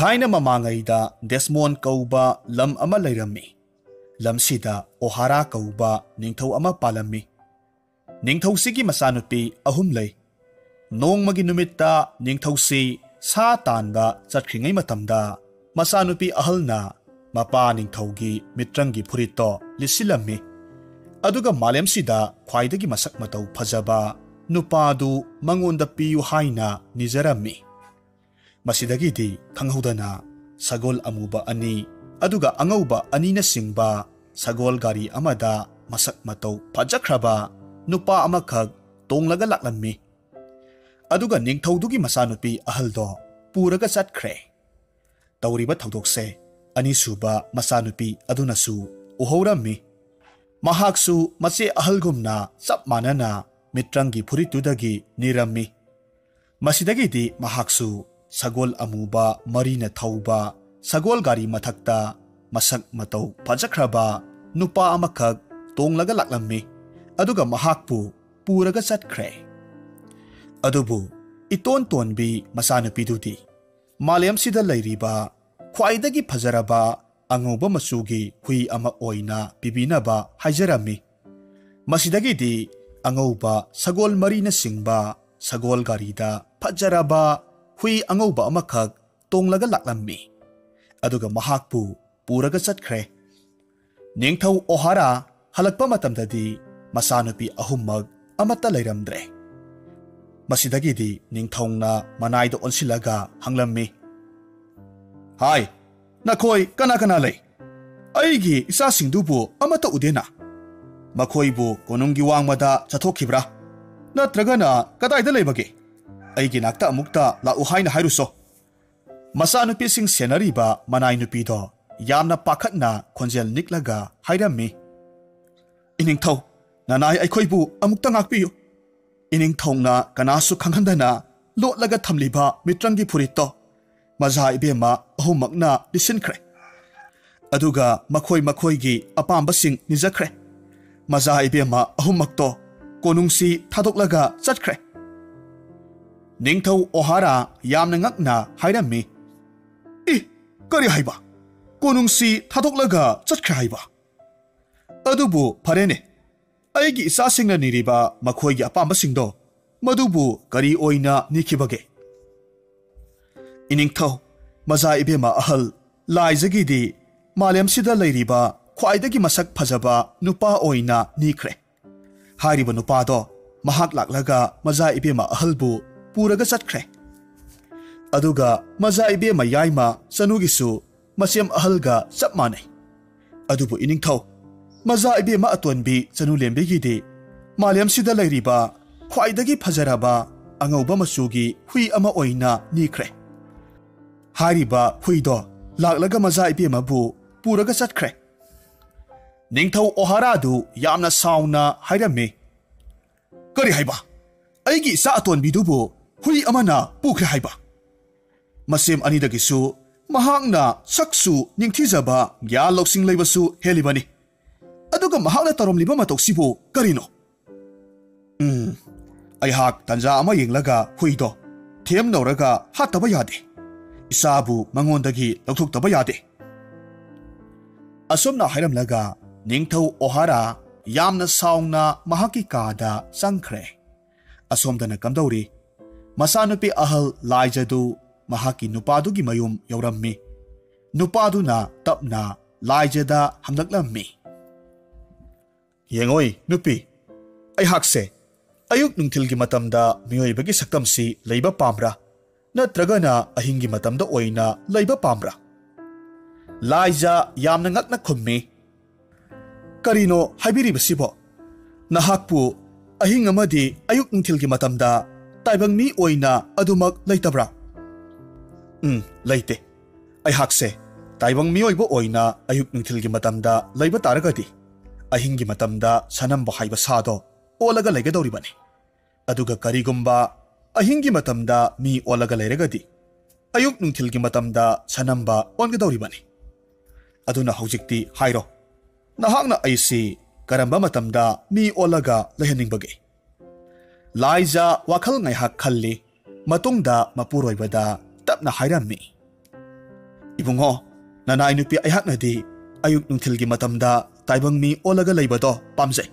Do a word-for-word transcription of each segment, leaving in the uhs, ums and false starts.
Thaina mamangayda Desmond kauba lam ama lairami. Lam sida Ohara kauba ningthau ama palami. Ningthau sigi masanupi ahum lay. Nong magi numitta ningthau si sa tanba chatkringay matamda masanupi ahal na mapa ningthaugi mitrangi purito lisilami. Aduga malem sida khwaidagi masak matau phajaba nupadu mangonda piyu haina nizarami. Masidagidi kanghaudana sagol amuba ani aduga angauba ani na singba sagol gari amada masak matau pajakraba nupa amakhag tonglaga laklammi. Aduga ningthaudugi masanupi ahaldo puraga chatkre. Tauriba thaudokse anisuba masanupi adunasu uhaurammi. Mahaksu mache ahalgumna chap manana mitrangi furitudagi nirammi. Masidagidi mahaksu sagol amuba marina thauba sagol gari mathakta masak matau pajakraba nupa amakhag tonglaga laklammi. Aduga mahakpu puraga chatkre. Adubu iton tonbi masanupidudi malem sida lairiba khwaidagi phajaraba angauba masugi hui ama oina pibinaba haijarami. Masidagidi angauba sagol marina singba sagol garida phajaraba hui angauba amakhag tonglaga laklammi. Aduga mahakpu puraga chatkre. Ningthau Ohara halakpa matamdadi masanupi ahumag amata lairamdre. Masidagidi ningthongna manayda onsilaga hanglammi. Hai, nakoi kana kana lay. Aigi isa singdubu amata udena. Makoibu konungi wangmada chathokibra. Natragana kadaida laybage. Aigi nakta amukta la uhaina hairuso. Masanupi sing senariba manay nupido yamna pakatna konjel niklaga hairammi. Iningthaw nanay aykoibu amukta ngakpiyo. Iningthongna kanasu khanghandana lotlaga thamliba mitrangi purito maza ibema ahumakna lisinkhre. Aduga makhoi makhoigi apambasing nijakhre. Maza ibema ahumakto konungsi thadoklaga chatkre. Ningthau Ohara yamna ngakna hairammi. I kari haiba konungsi thadoklaga chatkre haiba. Adubu pharene. Aigi isasingna niriba makhoigi apambasingdo madubu kari oina nikhibage. Iningthaw maza ibema ahal laijagidi malem sida lairiba khwaidagi masak phajaba nupa oina nikhre. Hariba nupado mahak laklaga maza ibema ahalbu puraga chatkre. Aduga maza ibema yaima sanugisu masem ahalga chap manai. Adubu iningthaw maza ibema atonbi chanu lembegidi malem sida lairiba khwaidagi phajaraba angauba masugi hui ama oina nikhre. Hariba huido laklaga maza ibema bu puraga chatkre. Ningthau Ohara du yamna sauna hairammi. Kari haiba aigi isa atonbidubu hui amana pukre haiba. Masem anidagisu mahakna saksu ningthijaba gya loksing laibasu helibani. Aduga mahakna taromliba matausibu karino. Hmm aihak tanja ama yenglaga huido them nauraga hataba yade. Isabu mangondagi laukthokdaba yade. Asomna hairamlaga ningthau Ohara yamna saungna mahaki kada sangkhre. Asomdana kamdauri masanupi ahal laijadu mahaki nupadugi mayum yaurammi. Nupaduna tapna laijada hamdaklammi. Yengoi nupi aihakse ayuk nungthilgi matamda miyoibagi saktamsi leiba pamra natragana ahingi matamda oina leiba pamra. Laija yamna ngakna khummi. Karino haibiribasibo nahakpu ahing amadi ayuk nungthilgi matamda taibang mi oina adumak leitabra. Hmm leite aihakse taibang mi oibo oina ayuk nungthilgi matamda leiba taragadi ahingi matamda sanamba haiba sado olaga leigadoribani. Aduga karigumba ahingi matamda mi olaga leiragadi ayuk nungthilgi matamda sanamba ongadoribani. Aduna haujikti hairo nahakna aisi karamba matamda mi olaga lehaningbage. Laija wakhal ngaihak khalli matungda mapuroibada tapna hairammi. Ibungo, nanay nupi ayhak na di ayuk nungthilgi matamda taibang mi olaga laibado pamjay.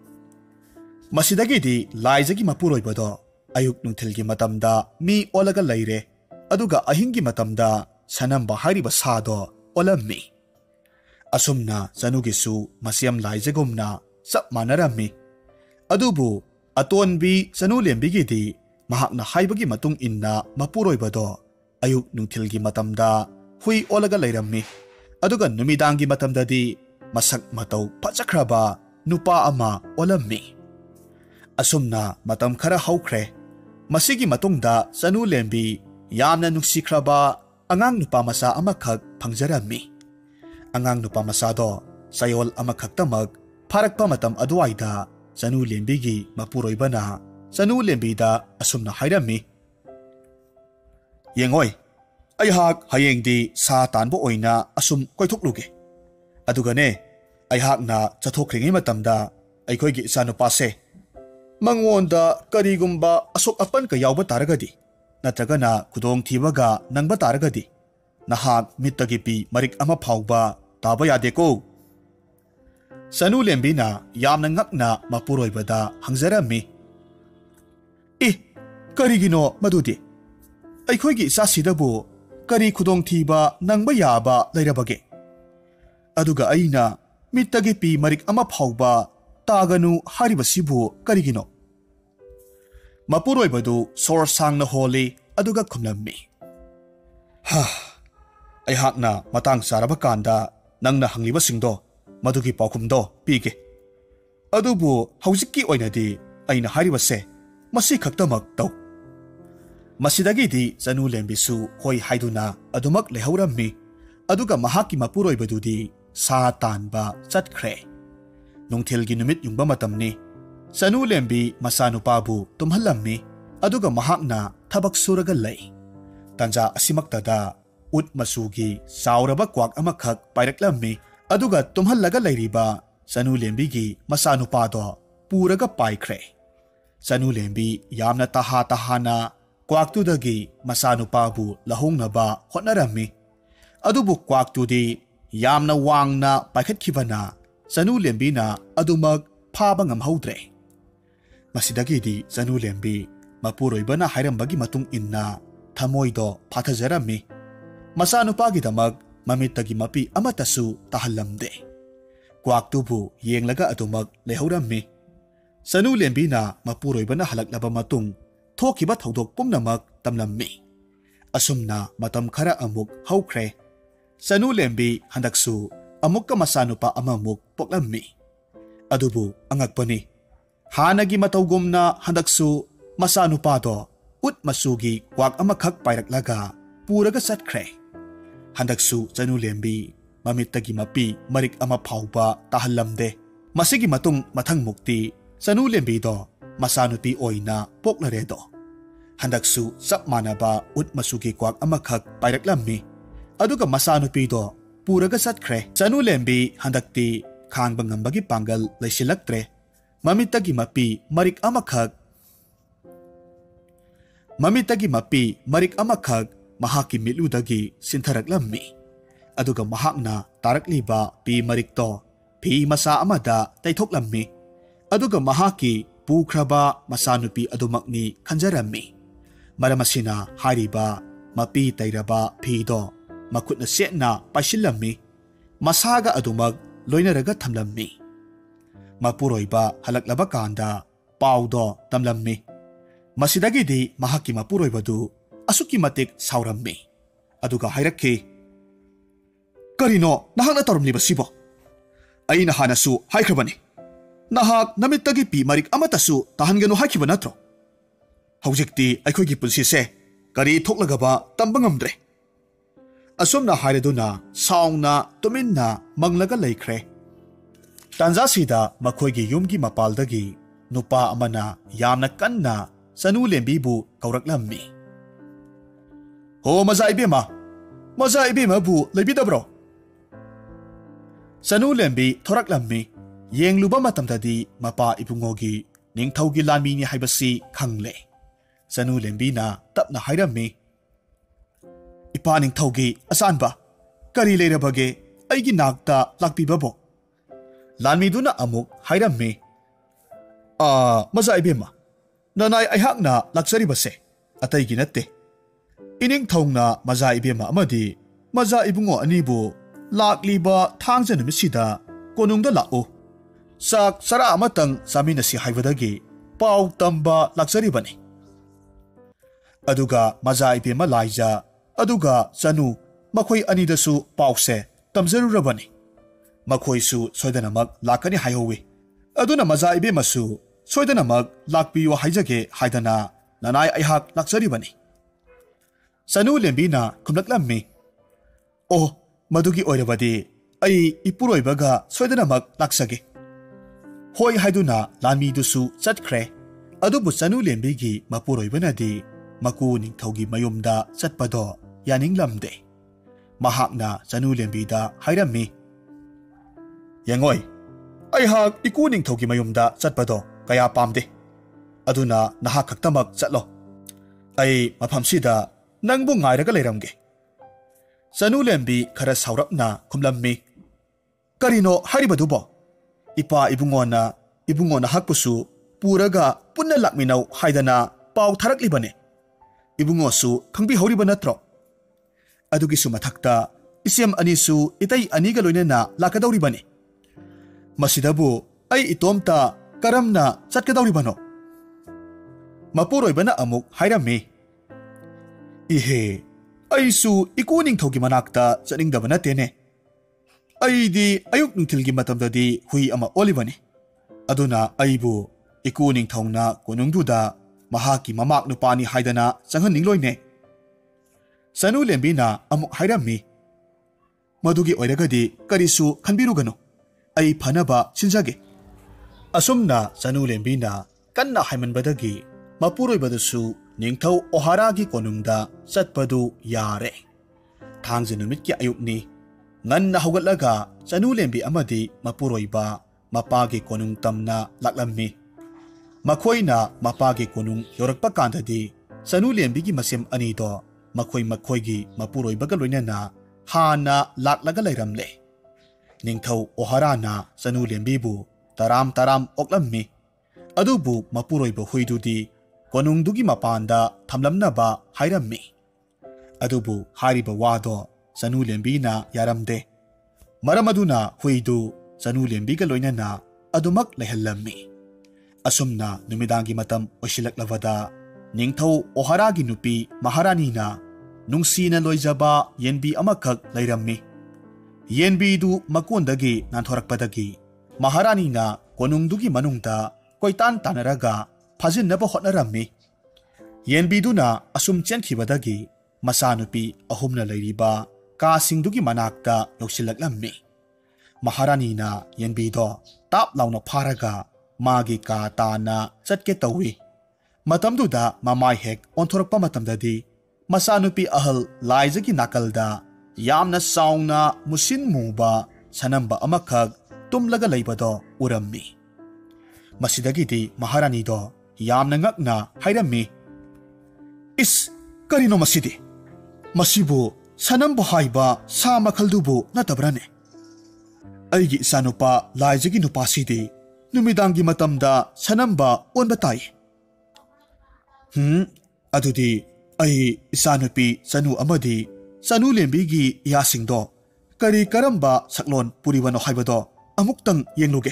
Masidagi di laizagi mapuroibado ayuk nungthilgi matamda mi olaga laire aduga ahingi matamda sanamba hariba sado olammi. Asumna sanugisu masiyam laizagumna sap manarami. Adubu atonbi sanulembigi di mahakna haibagi matung inna mapuroibado ayuk nungthilgi matamda hui olaga lairammi. Aduga numidangi matamda di masak mataw pachakraba nupa ama olammi. Asumna matam khara haukre. Masigi matungda sanulembi yamna nungsikraba angang nupa masa amakag pangjarami. Angang nupa masado sayol amakag tamag parakpa matam aduayda sanulembigi mapuroiba na sanulembida asumna hairami. Yengoy, ayhak hayeng di sa tanbo oina asum koitukluge. Adugane, ayhak na chathokringi matamda aykoygi sanupase. Mangonda karigumba asok apan ka yawba taragadi. Natragana kudong tiwaga nangba taragadi. Nahak mitagipi marik ama pauba taba yadeko. Sanulembi na yamna ngakna mapuroibada hangzarami. Eh, karigino madudi. Aykoygi sasidabu kari kudong tiba nangba yaba lairabage. Aduga ayna mitagipi marik ama pauba taganu haribasibu karigino. Mapuroibadu sor sangna holi aduga kumlammi. Ha, ayhakna matang saraba kanda nangna hangliba singdo madugi paukumdo pige. Adubu haujikki oinadi aina haribase masi khaktamak taw. Masidagi di sanulembisu hoi haiduna adumak lehaurammi aduga mahaki mapuroibadu di sa tanba chatkre. Nungthilgi numit yungba matamni sanulembi masanupabu tumhalammi aduga mahakna thabak suraga lay. Tanja asimaktada ut masugi sauraba kwak amakhak pairaklammi aduga tumhalaga layriba sanulembigi masanupado puraga paikre. Sanulembi yamna taha tahana kwaktudagi masanupabu lahongnaba hotnarammi. Adubu kwaktudi yamna wangna paikhatkibana sanulembi na adumag phaba ngamhaudre. Masidagi di sanulembi mapuroiba na hairambagi matung inna thamoido phathajarami. Masanupagi damag mamitagi mapi amatasu tahallamde. Kwaktubu yenglaga adumag lehaurammi. Sanulembi na mapuroiba na halaklaba matung thokiba thaudok pumnamak tamlammi. Asumna matam khara amuk haukre. Sanulembi handaksu amukka masanupa amamuk poklammi. Adubu angakpani. Hanagi matawgumna handaksu masanupado ut masugi kwak amakhak pairaklaga puraga satkre. Handaksu sanulembi mamitagi mapi marik ama phauba tahallamde. Masigi matung mathang mukti sanulembi do masanupi oina poklaredo. Handaksu sap manaba ut masugi kwak amakhak pairaklammi. Aduga masanupi do puraga satkre. Sanulembi handakti khang bangambagi panggal laisilaktre. Mamitagi mapi marik amakhag Mamitagi mapi marik amakhag mahaki miludagi sintharaklammi. Aduga mahakna tarakliba pi marikto pi masa amada taithoklammi. Aduga mahaki pukraba masanupi adumakni khanjarammi. Maramasina hariba mapi tairaba pido makutna setna paishillammi. Masaga adumag loinaraga thamlammi. Mapuroiba halaklaba kanda paudo tamlammi. Masidagi di mahaki mapuroibadu asuki matik saurammi. Aduga hairakki. Karino nahak na tarumliba sibo? Ay nahanasu haikrabani. Nahak namitagi pi marik amatasu tahanganu haikiba natro. Haujikti aykoygi punsise kari thoklagaba tambangamdre. Asumna hairaduna saungna tuminna manglaga laikre. Tanzasida makoygi yumgi mapaldagi nupa amana yamna kanna sanulembibu kauraklammi. Ho maza ibema, maza ibema bu lebidabro. Sanulembi thoraklammi yengluba matamdadi mapa ibungogi ningthaugi lanmi ni haibasi khangle. Sanulembi na tapna hairammi. Ipa ningthaugi asanba kari leirabage aigi nakta lakpibabo lanmiduna amuk hairame a maza ibema nanai aihakna laksaribase ataigi natte ining thongna maza ibema amadi maza ibungo anibu lakliba thangja numisida konungda lao sak sara amatang saminasi haibadagi pau tamba laksaribane aduga maza ibema laija aduga chanu makhoi anidasu pause tamzarurabani makhoi su soidanamak lakani haihowi aduna maza ibemasu soidanamak lakpiyo haijage haidana nanai aihak laksaribani chanu lembina khumlaklammi oh madugi oirabadi ai ipuroibaga soidanamak laksage hoi haiduna lami dusu chatkhre adubu chanu lembigi mapuroibanadi maku ningthaugi mayumda chatpado yaninglamde mahakna chanu lembida hairami yangoi aihak iku ningthaugi mayumda chatpado kaya pamde aduna nahak khaktamak chatlo ai maphamsida nangbu ngairaga leiramge chanu lembi khara saurapna khumlammi karino haribadubo ipa ibungona ibungona hakpusu puraga punna lakminau haidana pau tharaklibane ibungosu khangbi horiba natro adugi su mathakta isem anisu itai aniga loinena lakadawribane masidabu ai itomta karamna chatkadawribano mapuroibana amuk hairami ihe aisu ikuning thogi manakta chaningdaba natene aidi ayuk nungthilgi matamdadi hui ama olibani aduna aibu ikuning thongna konungduda mahaki mamak nupani haidana changhaningloine chanu lembina amuk hairami madugi oiragadi karisu khanbirugano ai phanaba sinjage asumna chanu lembina kanna haimanbadagi mapuroibadusu ningthau oharagi konungda chatpadu yare thangje numit ki ayukni nganna hogatlaga chanu lembi amadi mapuroiba mapagi konung tamna laklammi makhoina mapagi konung yorakpa kandadi chanu lembi gi masem ani do makhoi makhoi gi mapuroibaga loinana hana laklaga lairamle ningthau oharana chanu lembi bu taram taram oklammi adubu mapuroiba huidudi konungdugi mapanda thamlamnaba hairammi adubu hariba wado chanu lembina yaramde maramaduna huidu chanu lembiga loinana adumak lehallammi asumna numidangi matam oshilaklavada ningthau oharagi nupi maharani na nungsina loijaba yenbi amakhak leirammi yenbi du makondagi nanthorakpadagi maharani na konungdugi manungda koitan tanaraga fajinaba hotnarammi yenbiduna asum chenkhibadagi masanupi ahumna leiriba kasingdugi manakta yoksilaklammi maharani na yenbido tap launa pharaga magi ka tana chatke tawi matamduda mamai hek onthorakpa matamdadi masanupi ahal laijagi nakalda yamna saungna musin muba sanamba amakhak tumlaga leibado urammi masidagidi maharani do yamna ngakna hairami is karino masidi masibu sanambu haiba sa makhaldubu natabrane aigi isanupa laijagi nupasidi numidangi matamda sanamba onba tai hmm adudi ai isanupi sanu amadi sanu lembigi yasingdo kari karamba saklon puribano haibado amuktang yengluge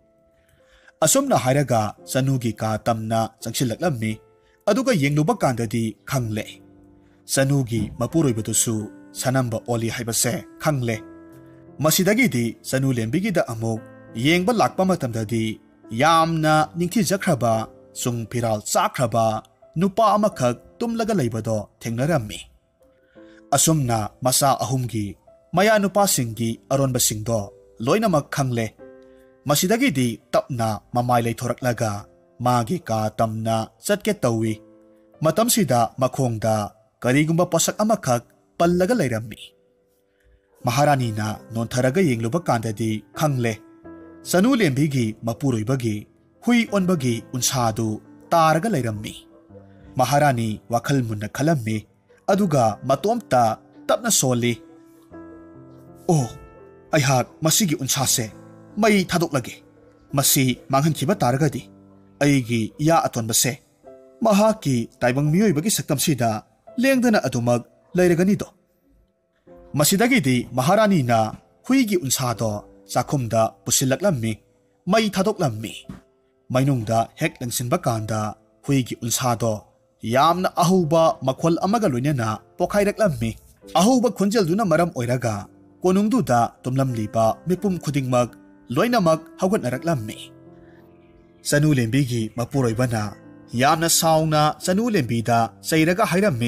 asomna hairaga sanugi ka tamna changsilaklammi aduga yengluba kandadi khangle sanugi mapuroibadusu sanamba oli haibase khangle masidagi di sanu lembigi da amuk yengba lakpa matamdadi yamna ningthi jakraba sung piral chakraba nupa amakhak tumlaga leibado thengnarammi asomna masa ahumgi maya nupa singgi aronba singdo loinamak khangle masidagi di tapna mamai leithoraklaga magi ka tamna chatke tawi matamsida makhongda karigumba posak amakhak pallaga leirammi maharani na nontharaga yengluba kandadi khangle sanu lembigi mapuroibagi hui onbagi unsadu taraga leirammi maharani wakhal munna khalammi aduga matomta tapna soli ꯑꯣ ꯑꯩꯍꯥꯛ ꯃꯁꯤꯒꯤ ꯎꯟꯁꯥꯁꯦ ꯃꯩ ꯊꯥꯗꯣꯛꯂꯒꯦ ꯃꯁꯤ ꯃꯥꯡꯍꯟꯈꯤꯕ ꯇꯥꯔꯒꯗꯤ ꯑꯩꯒꯤ ꯏꯌꯥ ꯑꯇꯣꯟꯕꯁꯦ ꯃꯍꯥꯛꯀꯤ ꯇꯥꯏꯕꯪ ꯃꯤꯑꯣꯏꯕꯒꯤ ꯁꯛꯇꯝꯁꯤꯗ ꯂꯦꯡꯗꯅ ꯑꯗꯨꯃꯛ ꯂꯩꯔꯒꯅꯤꯗꯣ ꯃꯁꯤꯗꯒꯤꯗꯤ ꯃꯍꯥꯔꯥꯅꯤꯅ ꯍꯨꯏꯒꯤ ꯎꯟꯁꯥꯗꯣ ꯆꯥꯛꯈꯨꯝꯗ ꯄꯨꯁꯤꯜꯂꯛꯂꯝꯃꯤ ꯃꯩ ꯊꯥꯗꯣꯛꯂꯝꯃꯤ ꯃꯩꯅꯨꯡꯗ ꯍꯦꯛ ꯂꯪꯁꯤꯟꯕ ꯀꯥꯟꯗ ꯍꯨꯏꯒꯤ ꯎꯟꯁꯥꯗꯣ ꯌꯥꯝꯅ ꯑꯍꯧꯕ ꯃꯈꯣꯜ ꯑꯃꯒ ꯂꯣꯏꯅꯅ ꯄꯣꯈꯥꯏꯔꯛꯂꯝꯃꯤ ꯑꯍꯧꯕ ꯈꯣꯟꯖꯦꯜꯗꯨꯅ ꯃꯔꯝ ꯑꯣꯏꯔꯒ ꯀꯣꯅꯨꯡꯗꯨꯗ ꯇꯨꯝꯂꯝꯂꯤꯕ ꯃꯤꯄꯨꯝ ꯈꯨꯗꯤꯡꯃꯛ ꯂꯣꯏꯅꯃꯛ ꯍꯧꯒꯠꯅꯔꯛꯂꯝꯃꯤ ꯆꯅꯨ ꯂꯦꯝꯕꯤꯒꯤ ꯃꯄꯨꯔꯣꯏꯕꯅ ꯌꯥꯝꯅ ꯁꯥꯎꯅ ꯆꯅꯨ ꯂꯦꯝꯕꯤꯗ ꯆꯩꯔꯒ ꯍꯥꯏꯔꯝꯃꯤ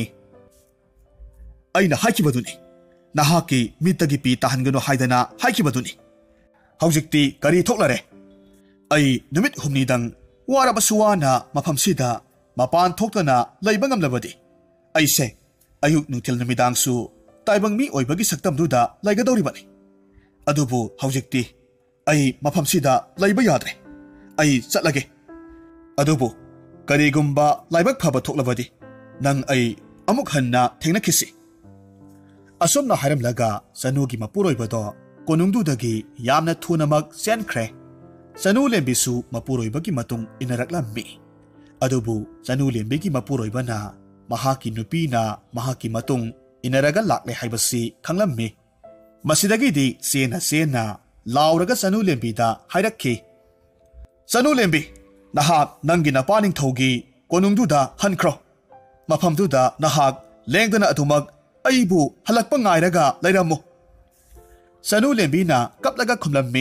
ꯑꯩꯅ ꯍꯥꯏꯈꯤꯕꯗꯨꯅꯤ ꯅꯍꯥꯛꯀꯤ ꯃꯤꯠꯇꯒꯤ ꯄꯤ ꯇꯥꯍꯟꯒꯅꯨ ꯍꯥꯏꯗꯅ ꯍꯥꯏꯈꯤꯕꯗꯨꯅꯤ ꯍꯧꯖꯤꯛꯇꯤ ꯀꯔꯤ ꯊꯣꯛꯂꯔꯦ ꯑꯩ ꯅꯨꯃꯤꯠ ꯍꯨꯝꯅꯤꯗꯪ ꯋꯥꯔꯕꯁꯨ ꯋꯥꯅ ꯃꯐꯝꯁꯤꯗ ꯃꯄꯥꯟ ꯊꯣꯛꯇꯅ ꯂꯩꯕ ꯉꯝꯂꯕꯗꯤ ꯑꯩꯁꯦ ꯑꯌꯨꯛ ꯅꯨꯡꯊꯤꯜ ꯅꯨꯃꯤꯗꯥꯡꯁꯨ ꯇꯥꯏꯕꯪ ꯃꯤ ꯑꯣꯏꯕꯒꯤ ꯁꯛꯇꯝꯗꯨꯗ ꯂꯩꯒꯗꯧꯔꯤꯕꯅꯤ ꯑꯗꯨꯕꯨ ꯍꯧꯖꯤꯛꯇꯤ ꯑꯩ ꯃꯐꯝꯁꯤꯗ ꯂꯩꯕ ꯌꯥꯗ꯭ꯔꯦ ꯑꯩ ꯆꯠꯂꯒꯦ ꯑꯗꯨꯕꯨ ꯀꯔꯤꯒꯨꯝꯕ ꯂꯥꯏꯕꯛ ꯐꯕ ꯊꯣꯛꯂꯕꯗꯤ ꯅꯪ ꯑꯩ ꯑꯃꯨꯛ ꯍꯟꯅ ꯊꯦꯡꯅꯈꯤꯁꯤ ꯑꯁꯨꯝꯅ ꯍꯥꯏꯔꯝꯂꯒ ꯆꯅꯨꯒꯤ ꯃꯄꯨꯔꯣꯏꯕꯗꯣ ꯀꯣꯅꯨꯡꯗꯨꯗꯒꯤ ꯌꯥꯝꯅ ꯊꯨꯅꯃꯛ ꯆꯦꯟꯈ꯭ꯔꯦ ꯆꯅꯨ ꯂꯦꯝꯕꯤꯁꯨ ꯃꯄꯨꯔꯣꯏꯕꯒꯤ ꯃꯇꯨꯡ ꯏꯟꯅꯔꯛꯂꯝꯃꯤ ꯑꯗꯨꯕꯨ ꯆꯅꯨ ꯂꯦꯝꯕꯤꯒꯤ ꯃꯄꯨꯔꯣꯏꯕꯅ ꯃꯍꯥꯛꯀꯤ ꯅꯨꯄꯤꯅ ꯃꯍꯥꯛꯀꯤ ꯃꯇꯨꯡ ꯏꯟꯅꯔꯒ ꯂꯥꯛꯂꯦ ꯍꯥꯏꯕꯁꯤ ꯈꯪꯂꯝꯃꯤ ꯃꯁꯤꯗꯒꯤꯗꯤ ꯆꯦꯟꯅ ꯆꯦꯟꯅ ꯂꯥꯎꯔꯒ ꯆꯅꯨ ꯂꯦꯝꯕꯤꯗ ꯍꯥꯏꯔꯛꯈꯤ ꯆꯅꯨ ꯂꯦꯝꯕꯤ ꯅꯍꯥꯛ ꯅꯪꯒꯤ ꯅꯄꯥꯅꯤꯡꯊꯧꯒꯤ ꯀꯣꯅꯨꯡꯗꯨꯗ ꯍꯟꯈ꯭ꯔꯣ ꯃꯐꯝꯗꯨꯗ ꯅꯍꯥꯛ ꯂꯦꯡꯗꯅ ꯑꯗꯨꯃꯛ ꯑꯩꯕꯨ ꯍꯜꯂꯛꯄ ꯉꯥꯏꯔꯒ ꯂꯩꯔꯝꯃꯨ ꯆꯅꯨ ꯂꯦꯝꯕꯤꯅ ꯀꯞꯂꯒ ꯈꯨꯝꯂꯝꯃꯤ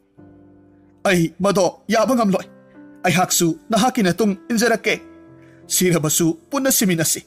ꯑꯩ ꯃꯗꯣ ꯌꯥꯕ ꯉꯝꯂꯣꯏ ꯑꯩꯍꯥꯛꯁꯨ ꯅꯍꯥꯛꯀꯤ ꯅꯇꯨꯡ ꯏꯟꯖꯔꯛꯀꯦ ꯁꯤꯔꯕꯁꯨ ꯄꯨꯟꯅ ꯁꯤꯃꯤꯟꯅꯁꯤ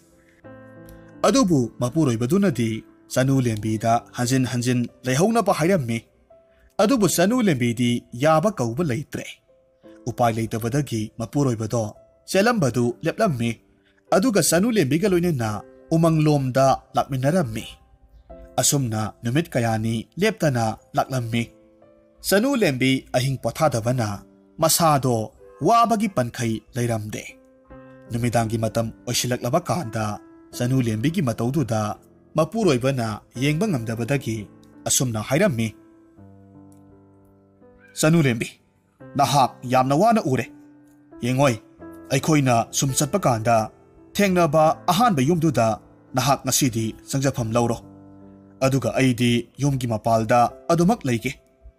ꯑꯗꯨꯕꯨ ꯃꯄꯨꯔꯣꯏꯕꯗꯨꯅꯗꯤ ꯆꯅꯨ ꯂꯦꯝꯕꯤꯗ ꯍꯟꯖꯤꯟ ꯍꯟꯖꯤꯟ ꯂꯩꯍꯧꯅꯕ ꯍꯥꯏꯔꯝꯃꯤ ꯑꯗꯨꯕꯨ ꯆꯅꯨ ꯂꯦꯝꯕꯤꯗꯤ ꯌꯥꯕ ꯀꯧꯕ ꯂꯩꯇ꯭ꯔꯦ ꯎꯄꯥꯏ ꯂꯩꯇꯕꯗꯒꯤ ꯃꯄꯨꯔꯣꯏꯕꯗꯣ ꯆꯦꯜꯂꯝꯕꯗꯨ ꯂꯦꯞꯂꯝꯃꯤ ꯑꯗꯨꯒ ꯆꯅꯨ ꯂꯦꯝꯕꯤꯒ ꯂꯣꯏꯅꯅ ꯎꯃꯪꯂꯣꯝꯗ ꯂꯥꯛꯃꯤꯟꯅꯔꯝꯃꯤ ꯑꯁꯨꯝꯅ ꯅꯨꯃꯤꯠ ꯀꯌꯥꯅꯤ ꯂꯦꯞꯇꯅ ꯂꯥꯛꯂꯝꯃꯤ ꯆꯅꯨ ꯂꯦꯝꯕꯤ ꯑꯍꯤꯡ ꯄꯣꯊꯥꯗꯕꯅ ꯃꯁꯥꯗꯣ ꯋꯥꯕꯒꯤ ꯄꯟꯈꯩ ꯂꯩꯔꯝꯗꯦ ꯅꯨꯃꯤꯗꯥꯡꯒꯤ ꯃꯇꯝ ꯑꯣꯏꯁꯤꯜꯂꯛꯂꯕ ꯀꯥꯟꯗ ꯆꯅꯨ ꯂꯦꯝꯕꯤꯒꯤ ꯃꯇꯧꯗꯨꯗ ꯃꯄꯨꯔꯣꯏꯕꯅ ꯌꯦꯡꯕ ꯉꯝꯗꯕꯗꯒꯤ ꯑꯁꯨꯝꯅ ꯍꯥꯏꯔꯝꯃꯤ ꯆꯅꯨ ꯂꯦꯝꯕꯤ ꯅꯍꯥꯛ ꯌꯥꯝꯅ ꯋꯥꯅ ꯎꯔꯦ ꯌꯦꯡꯉꯣꯏ ꯑꯩꯈꯣꯏꯅ ꯁꯨꯝ ꯆꯠꯄ ꯀꯥꯟꯗ ꯊꯦꯡꯅꯕ ꯑꯍꯥꯟꯕ ꯌꯨꯝꯗꯨꯗ ꯅꯍꯥꯛ ꯉꯁꯤꯗꯤ ꯆꯪꯖꯐꯝ ꯂꯧꯔꯣ ꯑꯗꯨꯒ ꯑꯩꯗꯤ ꯌꯨꯝꯒꯤ ꯃꯄꯥꯜꯗ ꯑꯗꯨꯃꯛ ꯂꯩꯒꯦ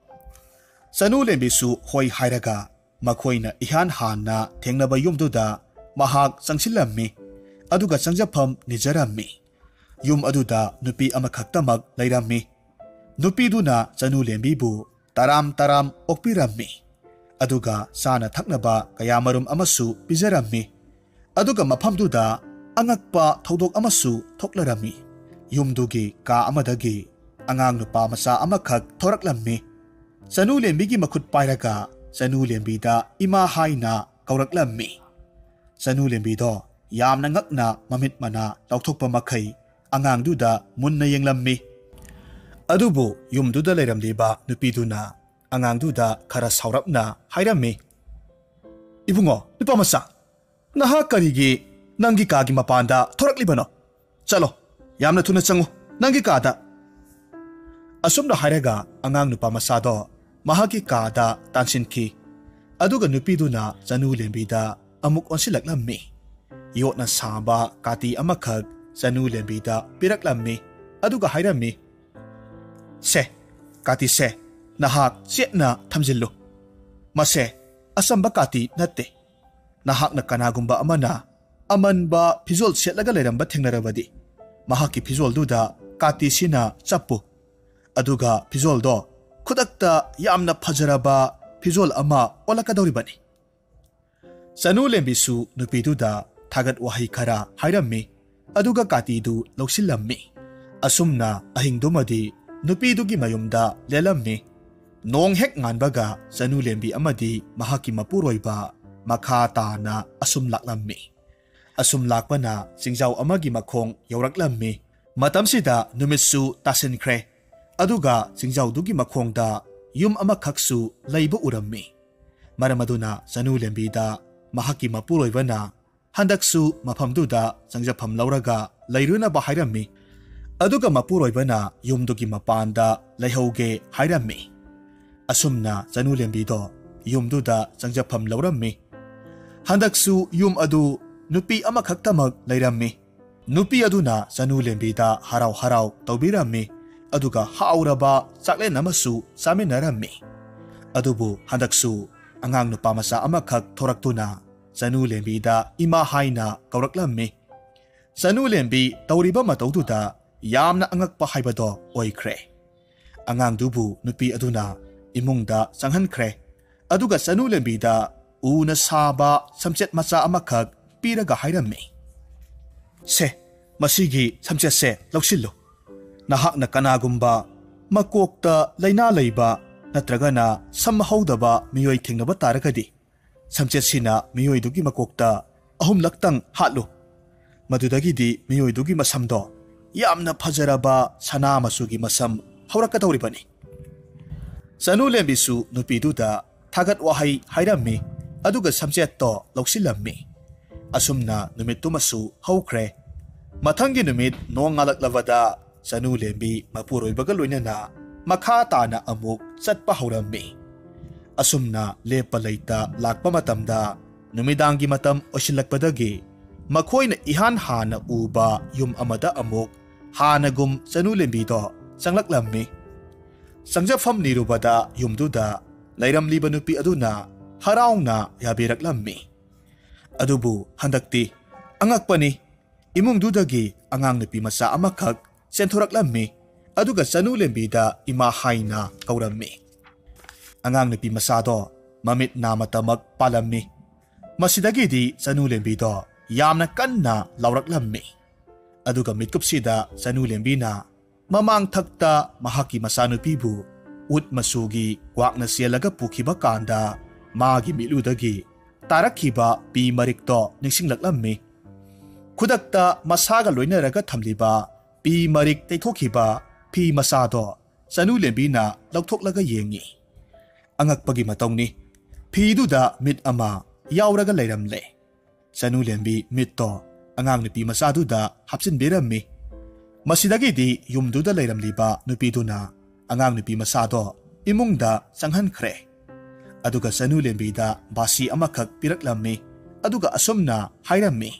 ꯆꯅꯨ ꯂꯦꯝꯕꯤꯁꯨ ꯍꯣꯏ ꯍꯥꯏꯔꯒ ꯃꯈꯣꯏꯅ ꯏꯍꯥꯟ ꯍꯥꯟꯅ ꯊꯦꯡꯅꯕ ꯌꯨꯝꯗꯨꯗ ꯃꯍꯥꯛ ꯆꯪꯁꯤꯜꯂꯝꯃꯤ ꯑꯗꯨꯒ ꯆꯪꯖꯐꯝ ꯅꯤꯖꯔꯝꯃꯤ ꯌꯨꯝ ꯑꯗꯨꯗ ꯅꯨꯄꯤ ꯑꯃꯈꯛꯇꯃꯛ ꯂꯩꯔꯝꯃꯤ ꯅꯨꯄꯤꯗꯨꯅ ꯆꯅꯨ ꯂꯦꯝꯕꯤꯕꯨ ꯇꯔꯥꯝ ꯇꯔꯥꯝ ꯑꯣꯛꯄꯤꯔꯝꯃꯤ ꯑꯗꯨꯒ ꯆꯥꯅ ꯊꯛꯅꯕ ꯀꯌꯥꯃꯔꯨꯝ ꯑꯃꯁꯨ ꯄꯤꯖꯔꯝꯃꯤ ꯑꯗꯨꯒ ꯃꯐꯝꯗꯨꯗ ꯑꯉꯛꯄ ꯊꯧꯗꯣꯛ ꯑꯃꯁꯨ ꯊꯣꯛꯂꯔꯝꯃꯤ ꯌꯨꯝꯗꯨꯒꯤ ꯀꯥ ꯑꯃꯗꯒꯤ ꯑꯉꯥꯡ ꯅꯨꯄꯥ ꯃꯆꯥ ꯑꯃꯈꯛ ꯊꯣꯔꯛꯂꯝꯃꯤ ꯆꯅꯨ ꯂꯦꯝꯕꯤꯒꯤ ꯃꯈꯨꯠ ꯄꯥꯏꯔꯒ ꯆꯅꯨ ꯂꯦꯝꯕꯤꯗ ꯏꯃꯥ ꯍꯥꯏꯅ ꯀꯧꯔꯛꯂꯝꯃꯤ ꯆꯅꯨ ꯂꯦꯝꯕꯤꯗꯣ ꯌꯥꯝꯅ ꯉꯛꯅ ꯃꯃꯤꯠ ꯃꯅꯥ ꯂꯥꯎꯊꯣꯛꯄ ꯃꯈꯩ ꯑꯉꯥꯡꯗꯨꯗ ꯃꯨꯟꯅ ꯌꯦꯡꯂꯝꯃꯤ ꯑꯗꯨꯕꯨ ꯌꯨꯝꯗꯨꯗ ꯂꯩꯔꯝꯂꯤꯕ ꯅꯨꯄꯤꯗꯨꯅ ꯑꯉꯥꯡꯗꯨꯗ ꯈꯔ ꯁꯥꯎꯔꯞꯅ ꯍꯥꯏꯔꯝꯃꯤ ꯏꯕꯨꯡꯉꯣ ꯅꯨꯄꯥ ꯃꯆꯥ ꯅꯍꯥꯛ ꯀꯔꯤꯒꯤ ꯅꯪꯒꯤ ꯀꯥꯒꯤ ꯃꯄꯥꯟꯗ ꯊꯣꯔꯛꯂꯤꯕꯅꯣ ꯆꯠꯂꯣ ꯌꯥꯝꯅ ꯊꯨꯅ ꯆꯪꯉꯨ ꯅꯪꯒꯤ ꯀꯥꯗ ꯑꯁꯨꯝꯅ ꯍꯥꯏꯔꯒ ꯑꯉꯥꯡ ꯅꯨꯄꯥ ꯃꯆꯥꯗꯣ ꯃꯍꯥꯛꯀꯤ ꯀꯥꯗ ꯇꯥꯟꯁꯤꯟꯈꯤ ꯑꯗꯨꯒ ꯅꯨꯄꯤꯗꯨꯅ ꯆꯅꯨ ꯂꯦꯝꯕꯤꯗ ꯑꯃꯨꯛ ꯑꯣꯟꯁꯤꯜꯂꯛꯂꯝꯃꯤ ꯌꯣꯠꯅ ꯁꯥꯕ ꯀꯥꯇꯤ ꯑꯃꯈꯛ ꯆꯅꯨ ꯂꯦꯝꯕꯤꯗ ꯄꯤꯔꯛꯂꯝꯃꯤ ꯑꯗꯨꯒ ꯍꯥꯏꯔꯝꯃꯤ ꯁꯦ ꯀꯥꯇꯤꯁꯦ ꯅꯍꯥꯛ ꯆꯦꯠꯅ ꯊꯝꯖꯤꯜꯂꯨ ꯃꯁꯦ ꯑꯆꯝꯕ ꯀꯥꯇꯤ ꯅꯠꯇꯦ ꯅꯍꯥꯛꯅ ꯀꯅꯥꯒꯨꯝꯕ ꯑꯃꯅ ꯑꯃꯟꯕ ꯐꯤꯖꯣꯜ ꯁꯦꯠꯂꯒ ꯂꯩꯔꯝꯕ ꯊꯦꯡꯅꯔꯕꯗꯤ ꯃꯍꯥꯛꯀꯤ ꯐꯤꯖꯣꯜꯗꯨꯗ ꯀꯥꯇꯤꯁꯤꯅ ꯆꯞꯄꯨ ꯑꯗꯨꯒ ꯐꯤꯖꯣꯜꯗꯣ ꯈꯨꯗꯛꯇ ꯌꯥꯝꯅ ꯐꯖꯔꯕ ꯐꯤꯖꯣꯜ ꯑꯃ ꯑꯣꯜꯂꯛꯀꯗꯧꯔꯤꯕꯅꯤ ꯆꯅꯨ ꯂꯦꯝꯕꯤꯁꯨ ꯅꯨꯄꯤꯗꯨꯗ ꯊꯥꯒꯠ ꯋꯥꯍꯩ ꯈꯔ ꯍꯥꯏꯔꯝꯃꯤ ꯑꯗꯨꯒ ꯀꯥꯇꯤꯗꯨ ꯂꯧꯁꯤꯜꯂꯝꯃꯤ ꯑꯁꯨꯝꯅ ꯑꯍꯤꯡꯗꯨꯃꯗꯤ ꯅꯨꯄꯤꯗꯨꯒꯤ ꯃꯌꯨꯝꯗ ꯂꯦꯜꯂꯝꯃꯤ ꯅꯣꯡ ꯍꯦꯛ ꯉꯥꯟꯕꯒ ꯆꯅꯨ ꯂꯦꯝꯕꯤ ꯑꯃꯗꯤ ꯃꯍꯥꯛꯀꯤ ꯃꯄꯨꯔꯣꯏꯕ ꯃꯈꯥ ꯇꯥꯅ ꯑꯁꯨꯝ ꯂꯥꯛꯂꯝꯃꯤ ꯑꯁꯨꯝ ꯂꯥꯛꯄꯅ ꯆꯤꯡꯖꯥꯎ ꯑꯃꯒꯤ ꯃꯈꯣꯡ ꯌꯧꯔꯛꯂꯝꯃꯤ ꯃꯇꯝꯁꯤꯗ ꯅꯨꯃꯤꯠꯁꯨ ꯇꯥꯁꯤꯟꯈ꯭ꯔꯦ ꯑꯗꯨꯒ ꯆꯤꯡꯖꯥꯎꯗꯨꯒꯤ ꯃꯈꯣꯡꯗ ꯌꯨꯝ ꯑꯃꯈꯛꯁꯨ ꯂꯩꯕ ꯎꯔꯝꯃꯤ ꯃꯔꯝ ꯑꯗꯨꯅ ꯆꯅꯨ ꯂꯦꯝꯕꯤꯗ ꯃꯍꯥꯛꯀꯤ ꯃꯄꯨꯔꯣꯏꯕꯅ ꯍꯟꯗꯛꯁꯨ ꯃꯐꯝꯗꯨꯗ ꯆꯪꯖꯐꯝ ꯂꯧꯔꯒ ꯂꯩꯔꯨꯅꯕ ꯍꯥꯏꯔꯝꯃꯤ ꯑꯗꯨꯒ ꯃꯄꯨꯔꯣꯏꯕꯅ ꯌꯨꯝꯗꯨꯒꯤ ꯃꯄꯥꯟꯗ ꯂꯩꯍꯧꯒꯦ ꯍꯥꯏꯔꯝꯃꯤ꯫ ꯑꯁꯨꯝꯅ ꯆꯅꯨꯂꯦꯝꯕꯤꯗꯣ ꯌꯨꯝꯗꯨꯗ ꯆꯪꯖꯐꯝ ꯂꯧꯔꯝꯃꯤ꯫ ꯍꯟꯗꯛꯁꯨ ꯌꯨꯝ ꯑꯗꯨ ꯅꯨꯄꯤ ꯑꯃꯈꯛꯇꯃꯛ ꯂꯩꯔꯝꯃꯤ꯫ ꯅꯨꯄꯤ ꯑꯗꯨꯅ ꯆꯅꯨꯂꯦꯝꯕꯤꯗ ꯍꯔꯥꯎ ꯍꯔꯥꯎ ꯇꯧꯕꯤꯔꯝꯃꯤ ꯑꯗꯨꯒ ꯍꯥꯎꯔꯕ ꯆꯥꯛꯂꯦꯟ ꯑꯃꯁꯨ ꯆꯥꯃꯤꯟꯅꯔꯝꯃꯤ꯫ ꯑꯗꯨꯕꯨ ꯍꯟꯗꯛꯁꯨ ꯑꯉꯥꯡ ꯅꯨꯄꯥ ꯃꯆꯥ ꯑꯃꯈꯛ ꯊꯣꯔꯛꯇꯨꯅ ꯆꯅꯨꯂꯦꯝꯕꯤꯗ ꯏꯃꯥ ꯍꯥꯏꯅ ꯀꯧꯔꯛꯂꯝꯃꯤ꯫ ꯆꯅꯨꯂꯦꯝꯕꯤ ꯇꯧꯔꯤꯕ ꯃꯇꯧꯗꯨꯗ ꯌꯥꯝꯅ ꯑꯉꯛꯄ ꯍꯥꯏꯕꯗꯣ ꯑꯣꯏꯈ꯭ꯔꯦ꯫ ꯑꯉꯥꯡꯗꯨꯕꯨ ꯅꯨꯄꯤ ꯑꯗꯨꯅ ꯏꯃꯨꯡꯗ ꯆꯪꯍꯟꯈ꯭ꯔꯦ ꯑꯗꯨꯒ ꯆꯅꯨꯂꯦꯝꯕꯤꯗ ꯎꯅ ꯁꯥꯕ ꯁꯝꯆꯦꯠ ꯃꯆꯥ ꯑꯃꯈꯛ ꯄꯤꯔꯒ ꯍꯥꯏꯔꯝꯃꯤ꯫ ꯁꯦ, ꯃꯁꯤꯒꯤ ꯁꯝꯆꯦꯠꯁꯦ ꯂꯧꯁꯤꯜꯂꯨ꯫ ꯅꯍꯥꯛꯅ ꯀꯅꯥꯒꯨꯝꯕ ꯃꯀꯣꯛꯇ ꯂꯩꯅꯥ ꯂꯩꯕ ꯅꯠꯇ꯭ꯔꯒꯅ ꯁꯝ ꯍꯧꯗꯕ ꯃꯤꯑꯣꯏ ꯊꯦꯡꯅꯕ ꯇꯥꯔꯒꯗꯤ ꯁꯝꯆꯦꯠꯁꯤꯅ ꯃꯤꯑꯣꯏꯗꯨꯒꯤ ꯃꯀꯣꯛꯇ ꯑꯍꯨꯝꯂꯛꯇꯪ ꯍꯥꯠꯂꯨ꯫ ꯃꯗꯨꯗꯒꯤꯗꯤ ꯃꯤꯑꯣꯏꯗꯨꯒꯤ ꯃꯁꯝꯗꯣ ꯌꯥꯝꯅ ꯐꯖꯔꯕ ꯁꯅꯥ ꯃꯆꯨꯒꯤ ꯃꯁꯝ ꯍꯧꯔꯛꯀꯗꯧꯔꯤꯕꯅꯤ꯫ ꯆꯅꯨꯂꯦꯝꯕꯤꯁꯨ ꯅꯨꯄꯤꯗꯨꯗ ꯊꯥꯒꯠ ꯋꯥꯍꯩ ꯍꯥꯏꯔꯝꯃꯤ ꯑꯗꯨꯒ ꯁꯝꯆꯦꯠꯇꯣ ꯂꯧꯁꯤꯜꯂꯝꯃꯤ꯫ ꯑꯁꯨꯝꯅ ꯅꯨꯃꯤꯠꯇꯨꯃꯁꯨ ꯍꯧꯈ꯭ꯔꯦ꯫ ꯃꯊꯪꯒꯤ ꯅꯨꯃꯤꯠ ꯅꯣꯡ ꯉꯥꯜꯂꯛꯂꯕꯗ ꯆꯅꯨꯂꯦꯝꯕꯤ ꯃꯄꯨꯔꯣꯏꯕꯒ ꯂꯣꯏꯅꯅ ꯃꯈꯥ ꯇꯥꯅ ꯑꯃꯨꯛ ꯆꯠꯄ ꯍꯧꯔꯝꯃꯤ꯫ ꯑꯁꯨꯝꯅ ꯂꯦꯞꯄ ꯂꯩꯇ ꯂꯥꯛꯄ ꯃꯇꯝꯗ ꯅꯨꯃꯤꯗꯥꯡꯒꯤ ꯃꯇꯝ ꯑꯣꯏꯁꯤꯜꯂꯛꯄꯗꯒꯤ ꯃꯈꯣꯏꯅ ꯏꯍꯥꯟ ꯍꯥꯟꯅ ꯎꯕ ꯌꯨꯝ ꯑꯃꯗ ꯑꯃꯨꯛ ꯍꯥꯟꯅꯒꯨꯝ ꯆꯅꯨꯂꯦꯝꯕꯤꯗꯣ ꯆꯪꯂꯛꯂꯝꯃꯤ꯫ ꯆꯪꯖꯐꯝ ꯅꯤꯔꯨꯕꯗ ꯌꯨꯝꯗꯨꯗ ꯂꯩꯔꯝꯂꯤꯕ ꯅꯨꯄꯤ ꯑꯗꯨꯅ ꯍꯔꯥꯎꯅ ꯌꯥꯕꯤꯔꯛꯂꯝꯃꯤ꯫ ꯑꯗꯨꯕꯨ ꯍꯟꯗꯛꯇꯤ ꯑꯉꯛꯄꯅꯤ, ꯏꯃꯨꯡꯗꯨꯗꯒꯤ ꯑꯉꯥꯡ ꯅꯨꯄꯤ ꯃꯆꯥ ꯑꯃꯈꯛ ꯆꯦꯟꯊꯣꯔꯛꯂꯝꯃꯤ ꯑꯗꯨꯒ ꯆꯅꯨꯂꯦꯝꯕꯤꯗ ꯏꯃꯥ ꯍꯥꯏꯅ ꯀꯧꯔꯝꯃꯤ꯫ ꯑꯉꯥꯡ ꯅꯨꯄꯤ ꯃꯆꯥꯗꯣ ꯃꯃꯤꯠ ꯅꯥꯃꯇꯃꯛ ꯄꯥꯜꯂꯝꯃꯤ꯫ ꯃꯁꯤꯗꯒꯤꯗꯤ ꯆꯅꯨꯂꯦꯝꯕꯤꯗꯣ ꯌꯥꯝꯅ ꯀꯟꯅ ꯂꯥꯎꯔꯛꯂꯝꯃꯤ꯫ ꯑꯗꯨꯒ ꯃꯤꯠꯀꯨꯞꯁꯤꯗ ꯆꯅꯨꯂꯦꯝꯕꯤꯅ ꯃꯃꯥꯡ ꯊꯛꯇ ꯃꯍꯥꯛꯀꯤ ꯃꯆꯥꯅꯨꯄꯤꯕꯨ ꯎꯠ ꯃꯆꯨꯒꯤ ꯀ꯭ꯋꯥꯛꯅ ꯆꯦꯜꯂꯒ ꯄꯨꯈꯤꯕ ꯀꯥꯟꯗ ꯃꯥꯒꯤ ꯃꯤꯠꯂꯨꯗꯒꯤ ꯇꯥꯔꯛꯈꯤꯕ ꯄꯤ ꯃꯔꯤꯛꯇꯣ ꯅꯤꯡꯁꯤꯡꯂꯛꯂꯝꯃꯤ꯫ ꯈꯨꯗꯛꯇ ꯃꯁꯥꯒ ꯂꯣꯏꯅꯔꯒ ꯊꯝꯂꯤꯕ ꯄꯤ ꯃꯔꯤꯛ ꯇꯩꯊꯣꯛꯈꯤꯕ ꯐꯤ ꯃꯆꯥꯗꯣ ꯆꯅꯨꯂꯦꯝꯕꯤꯅ ꯂꯧꯊꯣꯛꯂꯒ ꯌꯦꯡꯉꯤ꯫ ꯑꯉꯛꯄꯒꯤ ꯃꯇꯧꯅꯤ, ꯐꯤꯗꯨꯗ ꯃꯤꯠ ꯑꯃ ꯌꯥꯎꯔꯒ ꯂꯩꯔꯝꯂꯦ꯫ ꯆꯅꯨꯂꯦꯝꯕꯤ ꯃꯤꯠꯇꯣ ꯑꯉꯥꯡ ꯅꯨꯄꯤ ꯃꯆꯥꯗꯨꯗ ꯍꯥꯞꯆꯤꯟꯕꯤꯔꯝꯃꯤ꯫ ꯃꯁꯤꯗꯒꯤꯗꯤ ꯌꯨꯝꯗꯨꯗ ꯂꯩꯔꯝꯂꯤꯕ ꯅꯨꯄꯤꯗꯨꯅ ꯑꯉꯥꯡ ꯅꯨꯄꯤ ꯃꯆꯥꯗꯣ ꯏꯃꯨꯡꯗ ꯆꯪꯍꯟꯈ꯭ꯔꯦ꯫ ꯑꯗꯨꯒ ꯆꯅꯨꯂꯦꯝꯕꯤꯗ ꯕꯥꯁꯤ ꯑꯃꯈꯛ ꯄꯤꯔꯛꯂꯝꯃꯤ ꯑꯗꯨꯒ ꯑꯁꯨꯝꯅ ꯍꯥꯏꯔꯝꯃꯤ꯫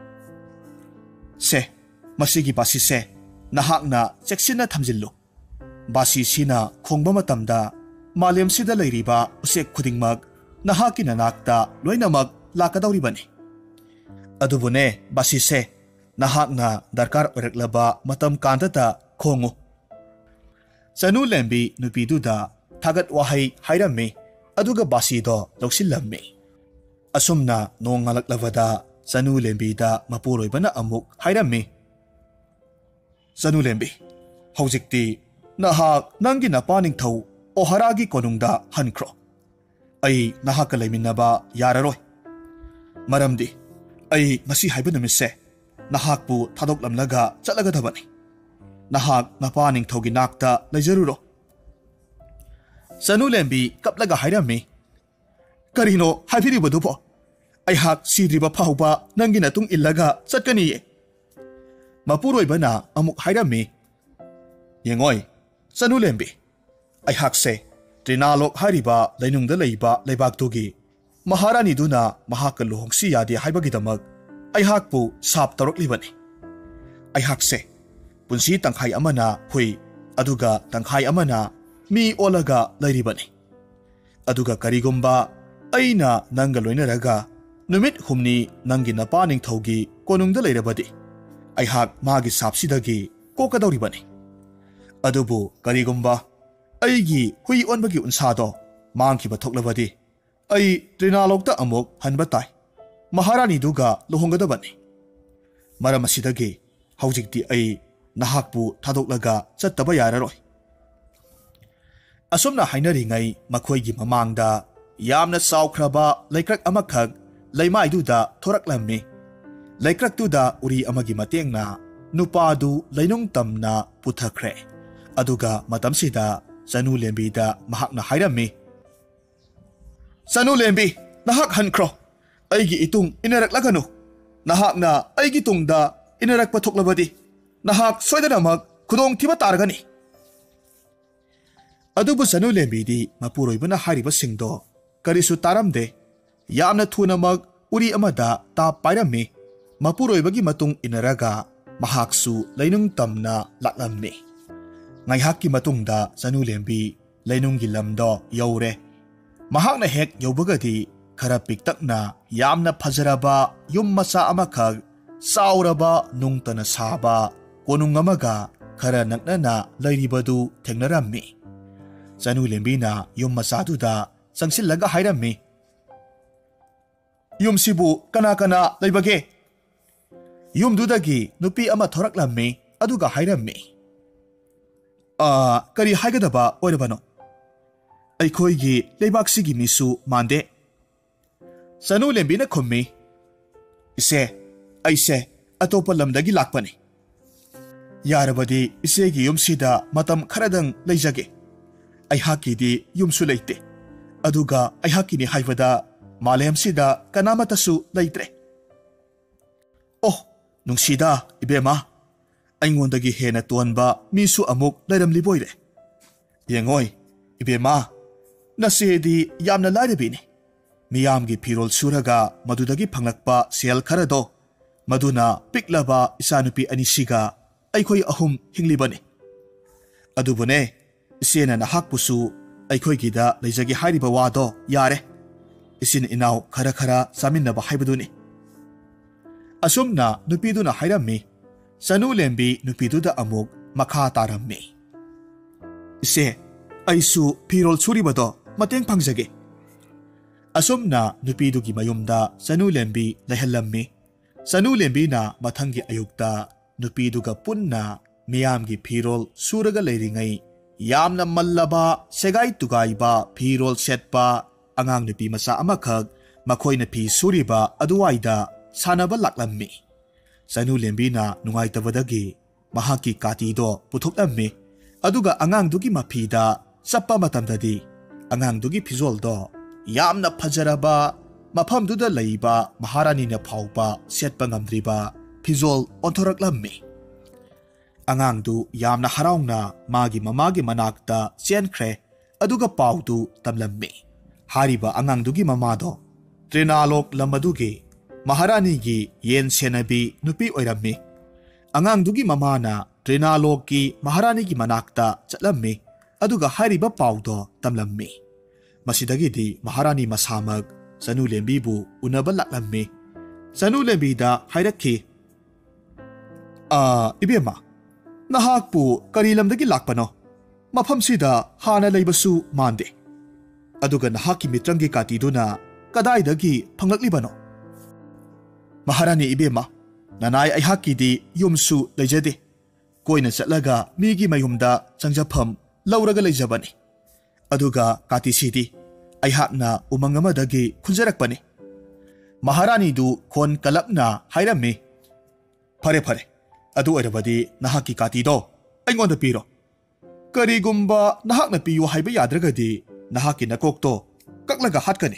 ꯁꯦ, ꯃꯁꯤꯒꯤ ꯕꯥꯁꯤꯁꯦ ꯅꯍꯥꯛꯅ ꯆꯦꯛꯁꯤꯟꯅ ꯊꯝꯖꯤꯜꯂꯨ꯫ ꯕꯥꯁꯤꯁꯤꯅ ꯈꯣꯡꯕ ꯃꯇꯝꯗ ꯃꯥꯂꯦꯝꯁꯤꯗ ꯂꯩꯔꯤꯕ ꯎꯆꯦꯛ ꯈꯨꯗꯤꯡꯃꯛ ꯅꯍꯥꯛꯀꯤ ꯅꯅꯥꯛꯇ ꯂꯣꯏꯅꯃꯛ ꯂꯥꯛꯀꯗꯧꯔꯤꯕꯅꯤ꯫ ꯑꯗꯨꯕꯨꯅꯦ, ꯕꯥꯁꯤꯁꯦ ꯅꯍꯥꯛꯅ ꯗꯔꯀꯥꯔ ꯑꯣꯏꯔꯛꯂꯕ ꯃꯇꯝ ꯀꯥꯟꯗꯇ ꯈꯣꯡꯉꯨ꯫ ꯆꯅꯨꯂꯦꯝꯕꯤ ꯅꯨꯄꯤꯗꯨꯗ ꯊꯥꯒꯠ ꯋꯥꯍꯩ ꯍꯥꯏꯔꯝꯃꯤ ꯑꯗꯨꯒ ꯕꯥꯁꯤꯗꯣ ꯂꯧꯁꯤꯜꯂꯝꯃꯤ꯫ ꯑꯁꯨꯝꯅ ꯅꯣꯡ ꯉꯥꯜꯂꯛꯂꯕꯗ ꯆꯅꯨꯂꯦꯝꯕꯤꯗ ꯃꯄꯨꯔꯣꯏꯕꯅ ꯑꯃꯨꯛ ꯍꯥꯏꯔꯝꯃꯤ꯫ ꯆꯅꯨꯂꯦꯝꯕꯤ, ꯍꯧꯖꯤꯛꯇꯤ ꯅꯍꯥꯛ ꯅꯪꯒꯤ ꯅꯄꯥꯅꯤꯡꯊꯧ ꯑꯣꯍꯔꯥꯒꯤ ꯀꯣꯅꯨꯡꯗ ꯍꯟꯈ꯭ꯔꯣ꯫ ꯑꯩ ꯅꯍꯥꯛꯀ ꯂꯩꯃꯤꯟꯅꯕ ꯌꯥꯔꯔꯣꯏ꯫ ꯃꯔꯝꯗꯤ ꯑꯩ ꯉꯁꯤ ꯍꯥꯏꯕ ꯅꯨꯃꯤꯠꯁꯦ ꯅꯍꯥꯛꯄꯨ ꯊꯥꯗꯣꯛꯂꯝꯂꯒ ꯆꯠꯂꯒꯗꯕꯅꯤ꯫ ꯅꯍꯥꯛ ꯅꯄꯥꯅꯤꯡꯊꯧꯒꯤ ꯅꯥꯛꯇ ꯂꯩꯖꯔꯨꯔꯣ꯫ ꯆꯅꯨꯂꯦꯝꯕꯤ ꯀꯞꯂꯒ ꯍꯥꯏꯔꯝꯃꯤ꯫ ꯀꯔꯤꯅꯣ ꯍꯥꯏꯕꯤꯔꯤꯕꯗꯨꯕꯣ? ꯑꯩꯍꯥꯛ ꯁꯤꯗ꯭ꯔꯤꯕ ꯐꯥꯎꯕ ꯅꯪꯒꯤ ꯅꯇꯨꯡ ꯏꯜꯂꯒ ꯆꯠꯀꯅꯤꯌꯦ꯫ ꯃꯄꯨꯔꯣꯏꯕꯅ ꯑꯃꯨꯛ ꯍꯥꯏꯔꯝꯃꯤ꯫ ꯌꯦꯡꯉꯣꯏ ꯆꯅꯨꯂꯦꯝꯕꯤ, ꯑꯩꯍꯥꯛꯁꯦ ꯇ꯭ꯔꯤꯅꯥꯂꯣꯛ ꯍꯥꯏꯔꯤꯕ ꯂꯩꯅꯨꯡꯗ ꯂꯩꯕ ꯂꯩꯕꯥꯛꯇꯨꯒꯤ ꯃꯍꯥꯔꯥꯅꯤꯗꯨꯅ ꯃꯍꯥꯛꯀ ꯂꯨꯍꯣꯡꯁꯤ ꯌꯥꯗꯦ ꯍꯥꯏꯕꯒꯤꯗꯃꯛ ꯑꯩꯍꯥꯛꯄꯨ ꯁꯥꯞ ꯇꯧꯔꯛꯂꯤꯕꯅꯤ꯫ ꯑꯩꯍꯥꯛꯁꯦ ꯄꯨꯟꯁꯤ ꯇꯪꯈꯥꯏ ꯑꯃꯅ ꯍꯨꯏ ꯑꯗꯨꯒ ꯇꯪꯈꯥꯏ ꯑꯃꯅ ꯃꯤ ꯑꯣꯜꯂꯒ ꯂꯩꯔꯤꯕꯅꯤ꯫ ꯑꯗꯨꯒ ꯀꯔꯤꯒꯨꯝꯕ ꯑꯩꯅ ꯅꯪꯒ ꯂꯣꯏꯅꯔꯒ ꯅꯨꯃꯤꯠ ꯍꯨꯝꯅꯤ ꯅꯪꯒꯤ ꯅꯄꯥꯅꯤꯡꯊꯧꯒꯤ ꯀꯣꯅꯨꯡꯗ ꯂꯩꯔꯕꯗꯤ ꯑꯩꯍꯥꯛ ꯃꯥꯒꯤ ꯁꯥꯞꯁꯤꯗꯒꯤ ꯀꯣꯛꯀꯗꯧꯔꯤꯕꯅꯤ꯫ ꯑꯗꯨꯕꯨ ꯀꯔꯤꯒꯨꯝꯕ ꯑꯩꯒꯤ ꯍꯨꯏ ꯑꯣꯟꯕꯒꯤ ꯎꯟꯁꯥꯗꯣ ꯃꯥꯡꯈꯤꯕ ꯊꯣꯛꯂꯕꯗꯤ ꯑꯩ ꯇ꯭ꯔꯤꯅꯥꯂꯣꯛꯇ ꯑꯃꯨꯛ ꯍꯟꯕ ꯇꯥꯏ꯫ ꯃꯍꯥꯔꯥꯅꯤꯗꯨꯒ ꯂꯨꯍꯣꯡꯒꯗꯕꯅꯤ꯫ ꯃꯔꯝ ꯑꯁꯤꯗꯒꯤ ꯍꯧꯖꯤꯛꯇꯤ ꯑꯩ ꯅꯍꯥꯛꯄꯨ ꯊꯥꯗꯣꯛꯂꯒ ꯆꯠꯇꯕ ꯌꯥꯔꯔꯣꯏ꯫ ꯑꯁꯨꯝꯅ ꯍꯥꯏꯅꯔꯤꯉꯩ ꯃꯈꯣꯏꯒꯤ ꯃꯃꯥꯡꯗ ꯌꯥꯝꯅ ꯆꯥꯎꯈ꯭ꯔꯕ ꯂꯩꯀ꯭ꯔꯛ ꯑꯃꯈꯛ ꯂꯩꯃꯥꯏꯗꯨꯗ ꯊꯣꯔꯛꯂꯝꯃꯤ꯫ ꯂꯩꯀ꯭ꯔꯛꯇꯨꯗ ꯎꯔꯤ ꯑꯃꯒꯤ ꯃꯇꯦꯡꯅ ꯅꯨꯄꯥꯗꯨ ꯂꯩꯅꯨꯡ ꯇꯝꯅ ꯄꯨꯊꯈ꯭ꯔꯦ꯫ ꯑꯗꯨꯒ ꯃꯇꯝꯁꯤꯗ ꯆꯅꯨꯂꯦꯝꯕꯤꯗ ꯃꯍꯥꯛꯅ ꯍꯥꯏꯔꯝꯃꯤ꯫ ꯆꯅꯨꯂꯦꯝꯕꯤ, ꯅꯍꯥꯛ ꯍꯟꯈ꯭ꯔꯣ꯫ ꯑꯩꯒꯤ ꯏꯇꯨꯡ ꯏꯟꯅꯔꯛꯂꯒꯅꯨ꯫ ꯅꯍꯥꯛꯅ ꯑꯩꯒꯤ ꯇꯨꯡꯗ ꯏꯟꯅꯔꯛꯄ ꯊꯣꯛꯂꯕꯗꯤ ꯅꯍꯥꯛ ꯁꯣꯏꯗꯅꯃꯛ khudong thiba targani adubu sanu lembidi mapuroibana hariba singdo karisu taramde yamna thuna mag uri amada ta pairami mapuroibagi matung inaraga mahaksu leinung tamna laklamni ngaihakki matungda sanu lembi leinunggi lamdo yaure mahakna hek yobagadi khara piktakna yamna phajaraba yum masa amakhag sauraba nungtana saba konung amaga khara naknana lairibadu thengnarammi sanu lembina yum masaduda sangsillaga hairammi yum sibu kana kana leibage yum dudagi nupi ama thoraklammi aduga hairammi a kari haigadaba oirabano aikhoigi leibaksigi misu mande sanu lembina khummi ise aise atopa lamdagi lakpani yarabadi isegi yumsida matam kharadang leijage aihakidi yumsu leite aduga aihakini haibada malemsida kanamatasu leitre oh nungsida ibema aingondagi hena tonba misu amuk leiramliboire yengoi ibema nasedi yamna lairabini miyamgi pirol suraga madudagi phanglakpa sel kharado maduna piklaba isanupi anisiga aikhoi ahum hinglibani adubune isena nahakpusu aikhoi-gida leijagi hairiba wado yare isin inaw khara khara saminaba haibaduni asumna nupiduna hairammi sanu lembi nupiduda amuk makha tarammi ise aisu pirol suribado mateng phangjage asumna nupidugi mayumda sanu lembi lehallammi sanu lembi na mathangi ayukta nupiduga punna miyamgi pirol suraga leiringai yamna mallaba segai tugaiba pirol setpa angang nupi masa amakhag makhoina pi suriba aduwaida sanaba laklammi sanu lembi na nungaitabadagi mahaki katido puthoklammi aduga angang dugi mapida sappa matamdadi angang dugi phizoldo yamna phajaraba mafam duda leiba maharani na phaupa setpa ngamdriba phizol onthoraklammi angang du yamna haraungna magi mamagi manakta chenkre aduga paudu tamlammi hariba angang dugi mamado trinalok lamadugi maharani gi yen senabi nupi oirammi angang dugi mamana trinalok ki maharani gi manakta chatlammi aduga hariba paudo tamlammi masidagidi maharani masamag sanu lembi bu unaba laklammi sanu lembi da hairakhi a ibema nahak pu kari lamdagi lakpano mafam sida hana leibasu mande aduga nahaki mitrangi katiduna kadaidagi phanglaklibano maharani ibema nanai aihakidi yumsu leijade koina chatlaga migi mayumda changjafam lauraga leijabani aduga katisidi aihakna umangamadagi khunjarakpani maharani du khon kalakna hairammi phare phare adu oirabadi nahaki katido aingonda piro karigumba nahakna piyu haiba yadragadi nahaki nakokto kaklaga hatkani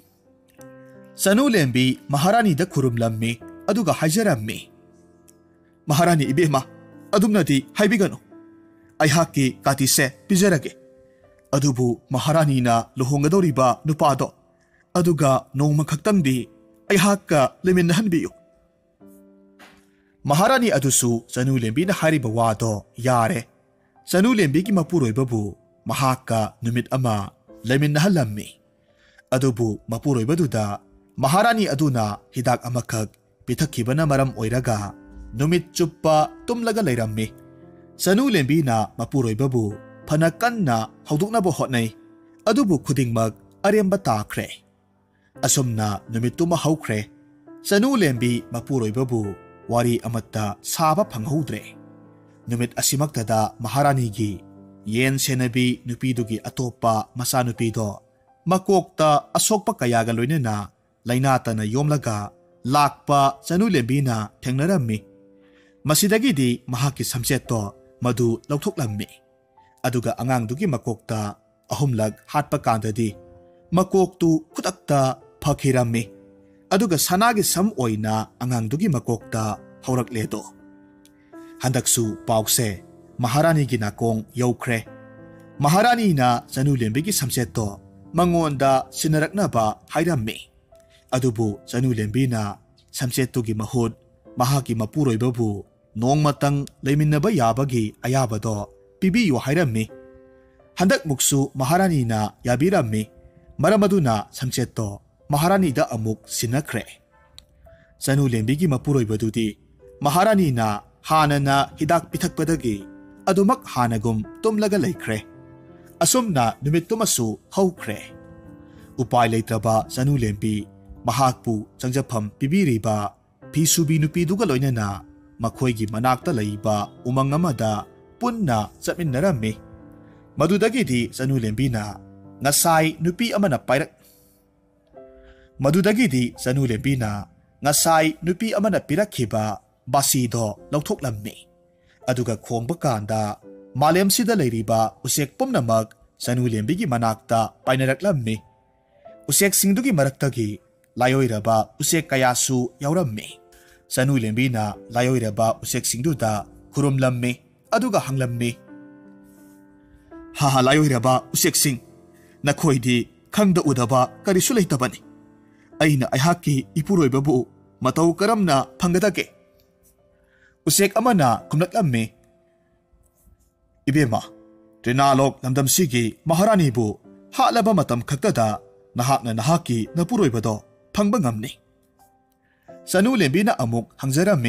sanu lembi maharani da khurumlammi aduga haijarammi maharani ibema adumnadi haibigano aihaki katise pijarage adubu maharani na luhongadoriba nupado aduga nongma khaktangdi aihakka leminnahanbiyu maharani adusu sanu lembi na hariba wado yare sanu lembi ki mapuroibabu mahakka numit ama leminnahalammi adubu mapuroibaduda maharani aduna hidak amakhak pithakibana maram oiraga numit chuppa tumlaga leirammi sanu lembi na mapuroibabu phana kanna hauduknabo hotnai adubu khudingmak aremba takhre asomna numituma haukhre sanu lembi mapuroibabu wari amatta saba phanghoudre numit asimaktada maharani gi yen senabi nupidugi atopa masanupido makokta asokpa kayaga loinena lainatana yomlaga lakpa sanu lembina thengnarammi masidagidi mahaki samsetto madu lauthoklammi aduga angang-dugi makokta ahumlag hatpa kandadi makoktu khutakta phakhirammi aduga sanagi sam oina angang-dugi makokta haurakledo handaksu pause Maharani nakong yaukre. Maharani na Zanulembi samseto mangonda sinarakna ba hairammi. Adubu Zanulembi na samseto gi mahud mahaki mapuroi babu nong matang leiminaba yabagi ayabado pibiyo hairammi. Handak muksu Maharani na yabirammi. Maramaduna samseto Maharani da amuk sinakre. Zanulembi gi mapuroi badudi Maharani na hana na hidak pitakpadagi adumak hanagum tumlaga laikre. Asumna numittumasu haukre. Upay leitraba Zanulembi mahakpu changjapam pibiriba pisubi nupi duga loinana makhoigi manakta laiba umang amada punna chapminnarammi. Madudagidi Zanulembi na ngasai nupi amana pairak Madudagidi Zanulembi na ngasai nupi amana pirakhiba basido lauthoklammi. Aduga khongba kanda Malem sida leiriba usek pumnamak Zanulembi gi manakta painaraklammi. Usek singdugi maraktagi layoiraba usek kayasu yaurammi. Zanulembi na layoiraba usek singduda khurumlammi aduga hanglammi. Haha layoiraba usek sing nakhoidi khangda udaba karisu leitabani. Aina aihaki ipuroibabu matau karamna phangadage. Usek amana kumnaklammi. Ibema, Trinalok namdam sigi Maharani bu halaba matam khaktada nahak na nahaki napuroi bado phangba ngamni. Zanulembi na amuk hangjarami.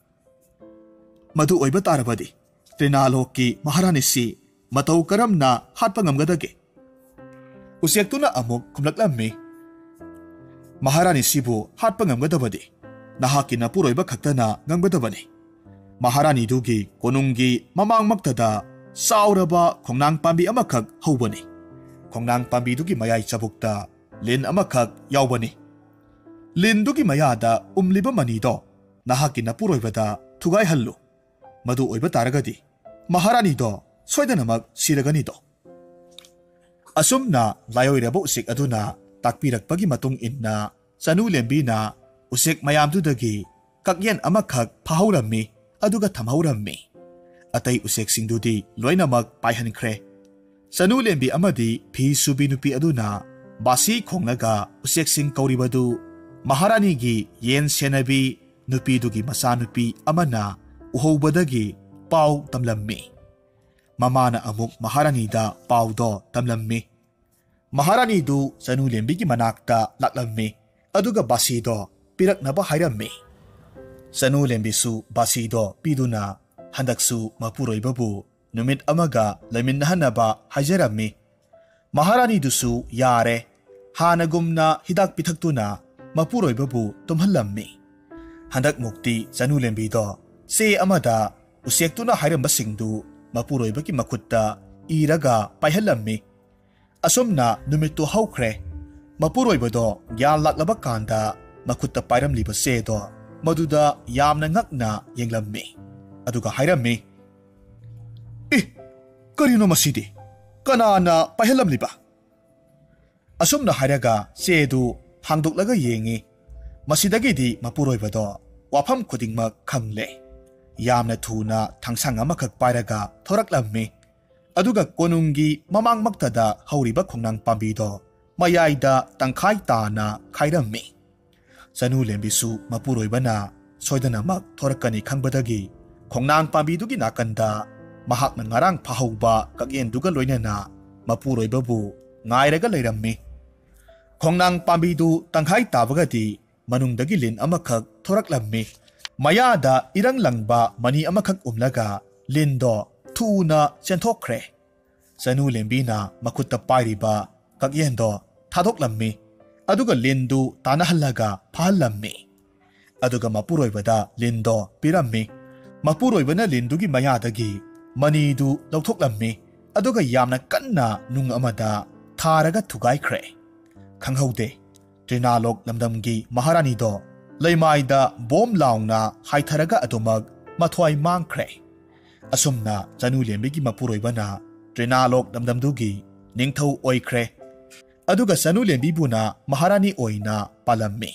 Madu oiba tarabadi Trinalok ki Maharani si matau karam na hatpa ngamgadage. Usiaktuna amuk kumlaklammi. Maharani si bu hatpa ngamgadabadi nahaki napuroi ba khaktana ngamgadabani. Maharani dugi konungi mamang maktada Sauraba kongnang pambi amakak haubani. Kongnang pambi dugi mayay chabukta lin amakak yaubani. Lin dugi mayada umliba manido nahaki napuroibada tugay hallu. Madu oiba taragadi Maharani do soidanamak siraganido. Asumna layoiraba usik aduna takpirakpagi matung inna Zanulembi na usik mayamdudagi kakyan amakak pahaurammi aduga thamaurammi. Atay usek singdudi loinamak paihankre. Zanulembi amadi phi subi nupi aduna basi khongnaga usek sing kauribadu Maharani gi yen senabi nupi dugi masanupi amana uhoubadagi pau tamlammi. Mamana amuk Maharani da pau do tamlammi. Maharani du Zanulembi gi manakta laklammi aduga basi do piraknaba hairammi. Zanulembi su basi do piduna handaksu mapuroibabu numit amaga laminnahanaba hajarami. Maharani dusu yare hanagumna hidak pithaktuna mapuroibabu tumhallammi. Handak mukti Zanulembi do se amada usektuna hairamba singdu mapuroibaki makutta iraga paihallammi. Asumna numittu haukre. Mapuroibado gyan laklaba kanda makutta pairamliba sedo maduda yamna ngakna yenglammi. Aduga hairammi. Eh, karino masidi? Kanana pahilamliba? Asumna hairaga sedu hangduklaga yengi. Masidagidi mapuroibado wafam kudingmak kangle. Yamna thuna tangsang amakak pairaga thoraklammi. Aduga konungi mamang maktada hauriba kongnang pambido mayaida tangkai tana khairammi. Zanulembi su mapuroibana soidanamak thorakani kangbadagi kongnang pambidugi nakanda mahak na ngarang pahauba kakyen duga loinana mapuroibabu ngairaga leirammi. Kongnang pambidu tangkai tabagadi manungdagi lin amakak thoraklammi. Mayada irang langba mani amakak umlaga lindo thuna senthokre. Zanulembi na makutta pairiba kakyendo thadoklammi. Aduga lindu tanahallaga pahallammi. Aduga mapuroibada lindo pirammi. Mapuroibana lindugi mayadagi manidu lauthoklammi. Aduga yamna kanna nung amada tharaga thugaikre. Khanghaude Trinalok lamdamgi Maharani do leimaida bom laungna haitharaga adomag mathwai mangkre. Asumna Zanulembi gi mapuroibana Trinalok lamdamdugi ningthau oikre. Aduga Zanulembi buna Maharani oina palammi.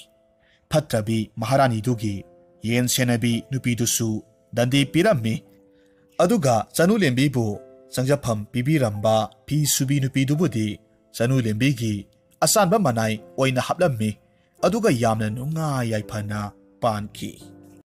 Phatrabi Maharani dugi yen senabi nupidusu dandi pirammi. ꯑꯗꯨꯒ ꯆꯅꯨꯂꯦꯝꯕꯤꯕꯨ ꯆꯪꯖꯐꯝ ꯄꯤꯕꯤꯔꯝꯕ ꯐꯤ ꯁꯨꯕꯤ ꯅꯨꯄꯤꯗꯨꯕꯨꯗꯤ ꯆꯅꯨꯂꯦꯝꯕꯤꯒꯤ ꯑꯆꯥꯟꯕ ꯃꯅꯥꯏ ꯑꯣꯏꯅ ꯍꯥꯞꯂꯝꯃꯤ ꯑꯗꯨꯒ ꯌꯥꯝꯅ ꯅꯨꯡꯉꯥꯏ ꯌꯥꯏꯐꯅ ꯄꯥꯟꯈꯤ꯫